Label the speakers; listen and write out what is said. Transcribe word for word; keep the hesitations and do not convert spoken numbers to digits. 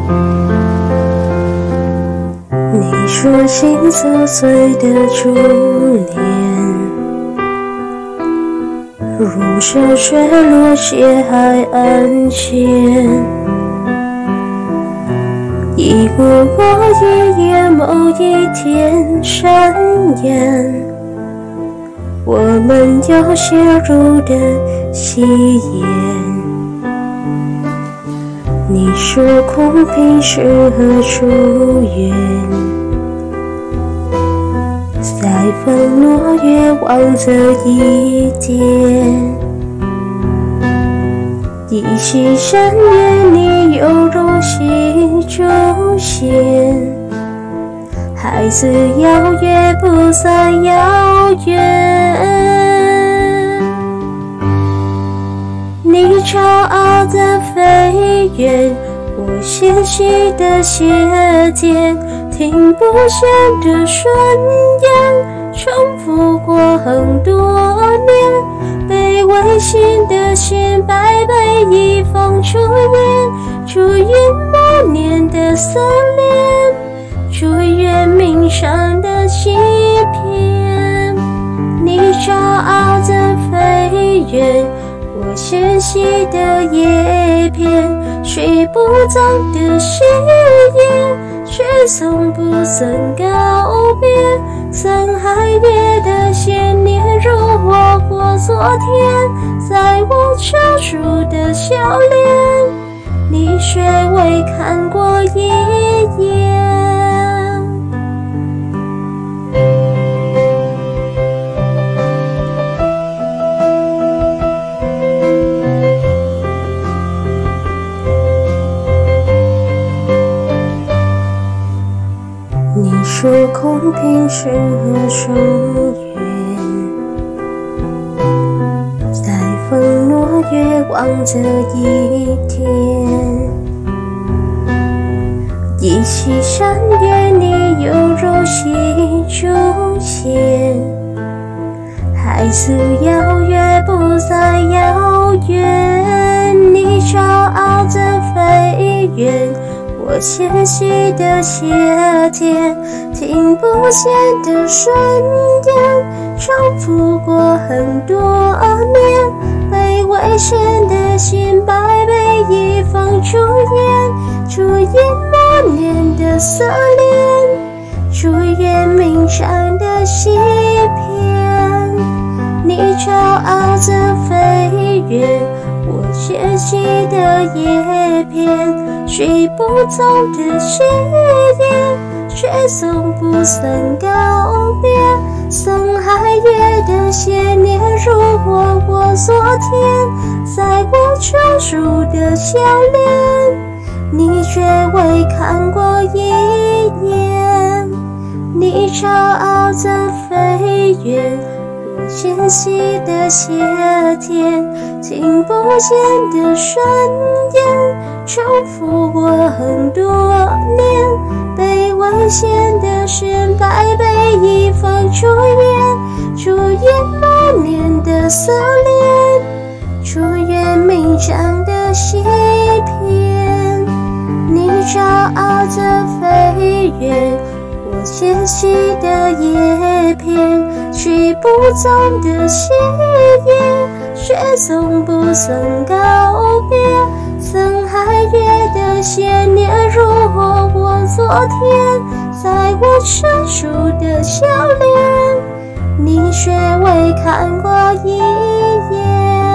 Speaker 1: 你说心琐碎的珠帘，如小雪落斜海岸线，一过我一夜某一天闪眼，我们要写入的誓言。你说空瓶适合初圆，在风落月望这一点，一夕山月你犹如戏中仙，孩子邀约不再遥远。你骄傲的飞远，我纤细的鞋垫，听不见的顺延，重复过很多年，被违心的心白白一封祝愿，祝愿默念的思念，祝愿冥想的欺骗。你骄傲的飞远，我纤细的叶片，睡不着的誓言，却从不曾告别。曾海月的鲜年，如我过昨天，在我遮住的笑脸，你却未看过一眼。你说空瓶适合初圆，在风落月望这一天，一夕山月你犹如戏中仙，孩子邀约不再遥远。你骄傲的飞远，我纤细的鞋垫，听不见的顺延，重复过很多年，被危险的心白被一封祝愿，祝愿默念的思念，祝愿冥想的欺骗。你骄傲的飞远，我纤细的叶片，睡不着的誓言，却从不曾告别。曾海月的鲜年，如我过昨天，在我遮住的笑脸，你却未看过一眼。你骄傲的飞远，我纤细的鞋垫，听不见的顺延，重复过很多年，被危险的心白被一封祝愿，祝愿默念的思念，祝愿冥想的欺骗。你骄傲的飞远，我纤细的叶片，睡不着的誓言，却从不曾告别。曾海月的鲜年，如我过昨天，在我遮住的笑脸，你却未看过一眼。